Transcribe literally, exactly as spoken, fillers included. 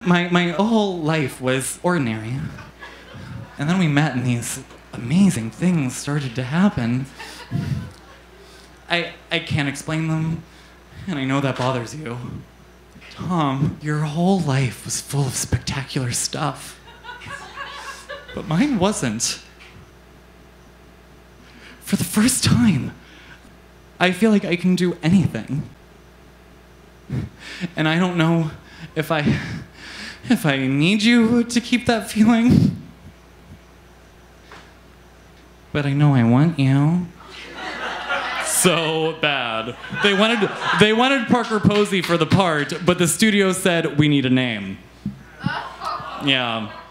My, my whole life was ordinary. And then we met and these amazing things started to happen. I, I can't explain them, and I know that bothers you. Tom, your whole life was full of spectacular stuff. But mine wasn't. For the first time, I feel like I can do anything. And I don't know if I, if I need you to keep that feeling. But I know I want you. So bad. They wanted, they wanted Parker Posey for the part, but the studio said, we need a name. Yeah.